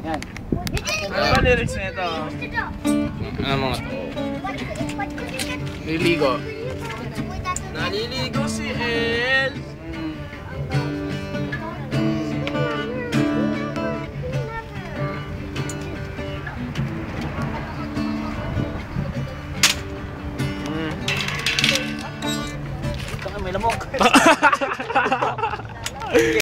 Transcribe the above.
Yan. Ano ba lyrics na ito? Ano mga to? Naliligo. Naliligo si El. May lamok.